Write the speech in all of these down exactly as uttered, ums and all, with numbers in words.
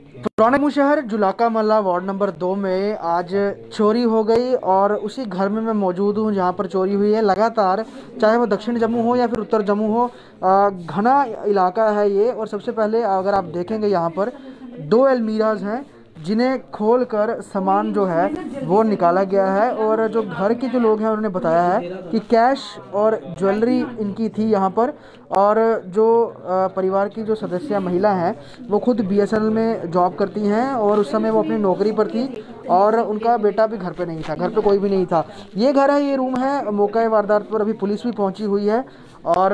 पुराने मुशहर जुलाका मल्ला वार्ड नंबर दो में आज चोरी हो गई और उसी घर में मैं मौजूद हूँ जहाँ पर चोरी हुई है। लगातार चाहे वो दक्षिण जम्मू हो या फिर उत्तर जम्मू हो, घना इलाका है ये। और सबसे पहले अगर आप देखेंगे यहाँ पर दो अलमीराज हैं जिन्हें खोलकर सामान जो है वो निकाला गया है। और जो घर के जो लोग हैं उन्होंने बताया है कि कैश और ज्वेलरी इनकी थी यहाँ पर। और जो परिवार की जो सदस्य महिला हैं वो खुद बी एस एन एल में जॉब करती हैं और उस समय वो अपनी नौकरी पर थी और उनका बेटा भी घर पे नहीं था, घर पे कोई भी नहीं था। ये घर है, ये रूम है। मौका वारदात पर अभी पुलिस भी पहुँची हुई है और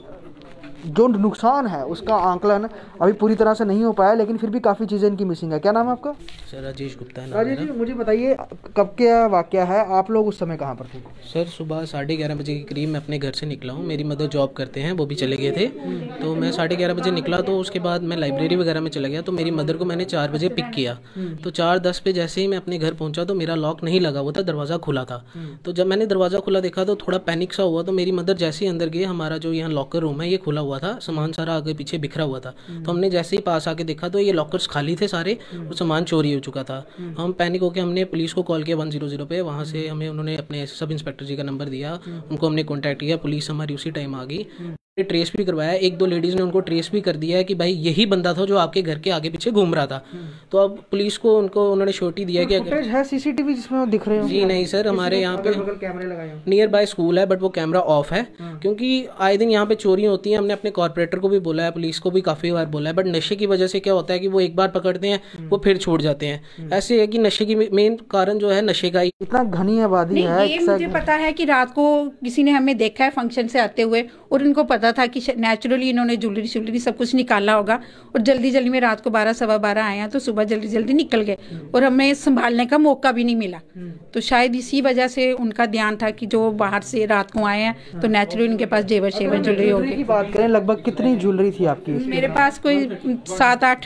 जो नुकसान है उसका आंकलन अभी पूरी तरह से नहीं हो पाया, लेकिन फिर भी काफ़ी चीज़ें इनकी मिसिंग है। क्या नाम है आपका? सर राजेश गुप्ता है। राजेश जी, मुझे बताइए कब क्या वाकया है, आप लोग उस समय कहाँ पर थे? सर सुबह साढ़े ग्यारह बजे के करीब मैं अपने घर से निकला हूँ। मेरी मदर जॉब करते हैं, वो भी चले गए थे। तो मैं साढ़े ग्यारह बजे निकला, तो उसके बाद मैं लाइब्रेरी वगैरह में चला गया। तो मेरी मदर को मैंने चार बजे पिक किया। तो चार दस पे जैसे ही मैं अपने घर पहुँचा तो मेरा लॉक नहीं लगा हुआ था, दरवाज़ा खुला था। तो जब मैंने दरवाज़ा खुला देखा तो थोड़ा पैनिक सा हुआ। तो मेरी मदर जैसे ही अंदर गई, हमारा जो यहाँ लॉकर रूम है ये खुला हुआ था, सामान सारा आगे पीछे बिखरा हुआ था। तो हमने जैसे ही पास आके देखा तो ये लॉकर्स खाली थे सारे और सामान चोरी हो चुका था। हम पैनिक होकर हमने पुलिस को कॉल किया वन जीरो जीरो पे। वहाँ से हमें उन्होंने अपने सब इंस्पेक्टर जी का नंबर दिया, उनको हमने कांटेक्ट किया। पुलिस हमारी उसी टाइम आ गई, ट्रेस भी करवाया। एक दो लेडीज ने उनको ट्रेस भी कर दिया है कि भाई यही बंदा था जो आपके घर के आगे पीछे घूम रहा था। तो अब पुलिस को उनको उन्होंने श्योरिटी दिया कि अगर है सीसीटीवी जिसमें वो दिख रहे हो? जी नहीं सर, हमारे यहाँ पे कैमरे लगाए हैं। नियर बाय स्कूल है बट वो कैमरा ऑफ है, क्योंकि आए दिन यहाँ पे चोरियां होती हैं। हमने अपने कॉर्पोरेटर को भी बोला है, पुलिस को भी काफी बार बोला है, बट नशे की वजह से क्या होता है कि वो एक बार पकड़ते हैं वो फिर छोड़ जाते हैं। ऐसे है कि नशे की मेन कारण जो है नशे का ही। इतना घनी आबादी है। ये मुझे पता है कि रात को किसी ने हमें देखा है फंक्शन से आते हुए और उनको पता था कि नेचुरली इन्होंने ज्वेलरी ज्वेलरी सब कुछ निकाला होगा और जल्दी जल्दी में रात को बारह सवा बारह आए हैं तो सुबह जल्दी जल्दी निकल गए और हमें संभालने का मौका भी नहीं मिला। तो शायद इसी वजह से उनका ध्यान था कि जो बाहर से रात को आए हैं तो नेचुरली उनके पास जेवर शेवर ज्वेलरी होगी। की बात करें, लगभग कितनी ज्वेलरी थी आपकी? मेरे पास कोई सात आठ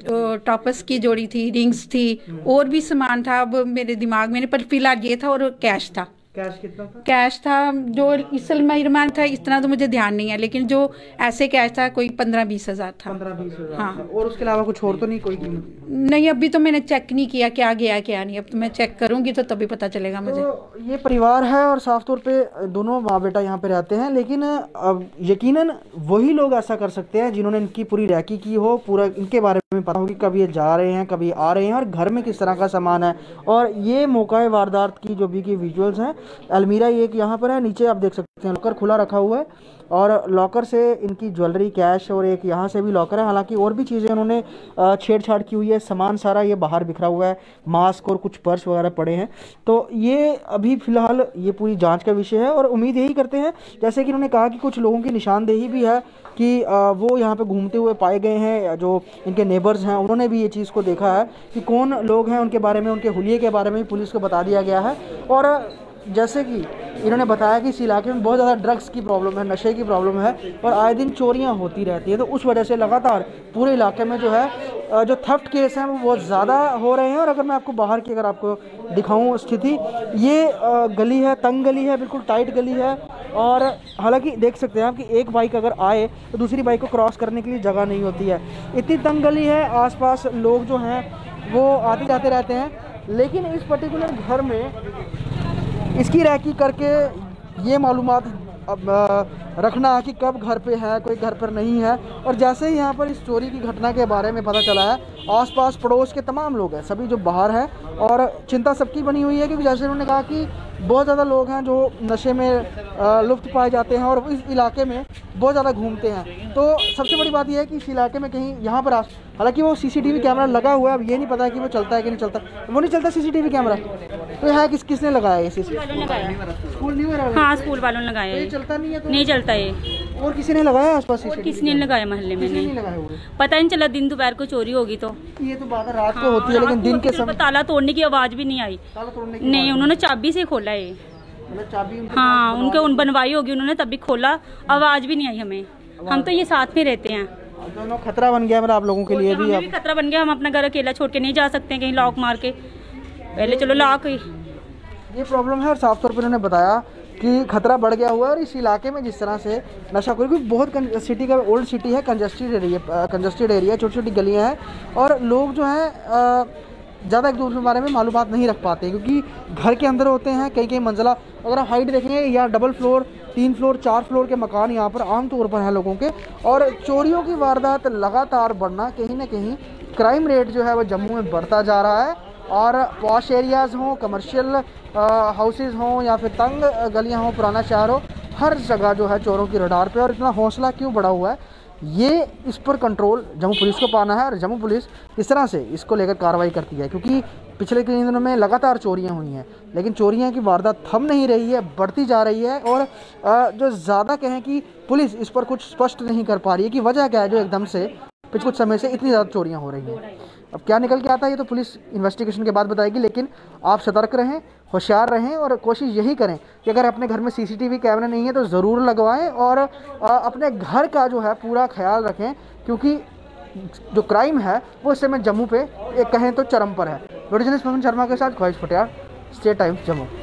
टॉपर्स की जोड़ी थी, रिंग्स थी और भी सामान था अब मेरे दिमाग में, पर फिलहाल ये था और कैश था। कैश कितना था? कैश था जो इस अलमीरा था, इतना तो मुझे ध्यान नहीं है, लेकिन जो ऐसे कैश था कोई पंद्रह बीस हजार था। पंद्रह बीस हजार। हाँ। और उसके अलावा कुछ और तो नहीं कोई कीमत? नहीं, अभी तो मैंने चेक नहीं किया क्या गया क्या नहीं। अब तो मैं चेक करूंगी तो तभी पता चलेगा मुझे। तो ये परिवार है और साफ तौर पे दोनों माँ बेटा यहाँ पे रहते हैं, लेकिन अब यकीनन वही लोग ऐसा कर सकते हैं जिन्होंने इनकी पूरी रैकी की हो, पूरा इनके बारे में पता हो कि कब ये जा रहे हैं कभी आ रहे हैं और घर में किस तरह का सामान है। और ये मौका वारदात की जो भी की विजुअल्स हैं, अलमीरा एक यहाँ पर है, नीचे आप देख सकते हैं लॉकर खुला रखा हुआ है और लॉकर से इनकी ज्वेलरी, कैश और एक यहाँ से भी लॉकर है। हालांकि और भी चीज़ें उन्होंने छेड़छाड़ की हुई है, सामान सारा ये बाहर बिखरा हुआ है, मास्क और कुछ पर्स वगैरह पड़े हैं। तो ये अभी फ़िलहाल ये पूरी जांच का विषय है और उम्मीद यही करते हैं, जैसे कि उन्होंने कहा कि कुछ लोगों की निशानदेही भी है कि वो यहाँ पे घूमते हुए पाए गए हैं। जो इनके नेबर्स हैं उन्होंने भी ये चीज़ को देखा है कि कौन लोग हैं, उनके बारे में, उनके हुलिये के बारे में पुलिस को बता दिया गया है। और जैसे कि इन्होंने बताया कि इस इलाके में बहुत ज़्यादा ड्रग्स की प्रॉब्लम है, नशे की प्रॉब्लम है और आए दिन चोरियां होती रहती है। तो उस वजह से लगातार पूरे इलाके में जो है जो थेफ्ट केस हैं वो बहुत ज़्यादा हो रहे हैं। और अगर मैं आपको बाहर की अगर आपको दिखाऊं स्थिति, ये गली है, तंग गली है, बिल्कुल टाइट गली है। और हालांकि देख सकते हैं आप कि एक बाइक अगर आए तो दूसरी बाइक को क्रॉस करने के लिए जगह नहीं होती है, इतनी तंग गली है। आसपास लोग जो हैं वो आते जाते रहते हैं, लेकिन इस पर्टिकुलर घर में इसकी रैकी करके ये मालूमात अब रखना कि कब घर पे है, कोई घर पर नहीं है। और जैसे ही यहाँ पर इस चोरी की घटना के बारे में पता चला है, आसपास पड़ोस के तमाम लोग हैं, सभी जो बाहर हैं, और चिंता सबकी बनी हुई है क्योंकि जैसे उन्होंने कहा कि बहुत ज़्यादा लोग हैं जो नशे में लुप्त पाए जाते हैं और इस इलाके में बहुत ज़्यादा घूमते हैं। तो सबसे बड़ी बात यह है कि इस इलाके में कहीं यहाँ पर, हालांकि वो सीसीटीवी कैमरा लगा हुआ है, अब ये नहीं पता है कि वो चलता है कि नहीं चलता। वो नहीं चलता सीसीटीवी कैमरा, तो है किस किसने लगाया है? स्कूल नहीं लगाया? हाँ, स्कूल वालों ने लगाया है। चलता नहीं है तो नहीं चलता है। और किसी ने लगाया आसपास? किसने लगाया? मोहल्ले में नहीं लगाया, पता ही नहीं चला। दिन दोपहर को चोरी होगी तो ये तो बात रात को होती है, लेकिन दिन के समय ताला तोड़ने की आवाज भी नहीं आई। नहीं, उन्होंने चाबी से खोला है। चाबी? हाँ, उनके उन बनवाई होगी उन्होंने, तभी खोला, आवाज भी नहीं आई हमें। हम तो ये साथ में रहते हैं। दोनों खतरा बन गया मतलब आप लोगों के लिए भी? भी खतरा बन गया। हम अपना घर अकेला छोड़ के नहीं जा सकते कहीं लॉक मार के। पहले चलो लॉक ही ये प्रॉब्लम है। और साफ तौर पर उन्होंने बताया कि खतरा बढ़ गया हुआ है। और इस इलाके में जिस तरह से नशाखोरी, क्योंकि बहुत सिटी का ओल्ड सिटी है, कंजस्टेड एरिया कंजस्टेड एरिया छोटी छोटी गलियाँ हैं और लोग जो हैं ज़्यादा एक दूसरे के बारे में मालूमात नहीं रख पाते, क्योंकि घर के अंदर होते हैं। कई कई मंजिला, अगर आप हाइट देखेंगे या डबल फ्लोर, तीन फ्लोर, चार फ्लोर के मकान यहाँ पर आम तौर पर हैं लोगों के। और चोरियों की वारदात लगातार बढ़ना, कहीं ना कहीं क्राइम रेट जो है वो जम्मू में बढ़ता जा रहा है। और पॉश एरियाज़ हों, कमर्शियल हाउसेज़ हों या फिर तंग गलियाँ हों, पुराना शहर हो, हर जगह जो है चोरों की रडार पे। और इतना हौसला क्यों बढ़ा हुआ है, ये इस पर कंट्रोल जम्मू पुलिस को पाना है। और जम्मू पुलिस किस तरह से इसको लेकर कार्रवाई करती है, क्योंकि पिछले कई दिनों में लगातार चोरियां हुई हैं, लेकिन चोरियां की वारदात थम नहीं रही है, बढ़ती जा रही है। और जो ज़्यादा कहें कि पुलिस इस पर कुछ स्पष्ट नहीं कर पा रही है कि वजह क्या है जो एकदम से पिछले कुछ समय से इतनी ज़्यादा चोरियां हो रही हैं। अब क्या निकल के आता है ये तो पुलिस इन्वेस्टिगेशन के बाद बताएगी, लेकिन आप सतर्क रहें, होशियार रहें और कोशिश यही करें कि अगर अपने घर में सीसीटीवी कैमरा नहीं है तो ज़रूर लगवाएं और अपने घर का जो है पूरा ख्याल रखें, क्योंकि जो क्राइम है वो इस समय जम्मू पे एक कहें तो चरम पर है। वीडियो जर्नलिस्ट पवन शर्मा के साथ ख्वाहिश पटियाल, स्टेट टाइम्स जम्मू।